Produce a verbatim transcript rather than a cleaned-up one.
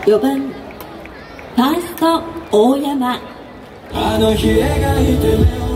よばんファースト大山。 あの日描いて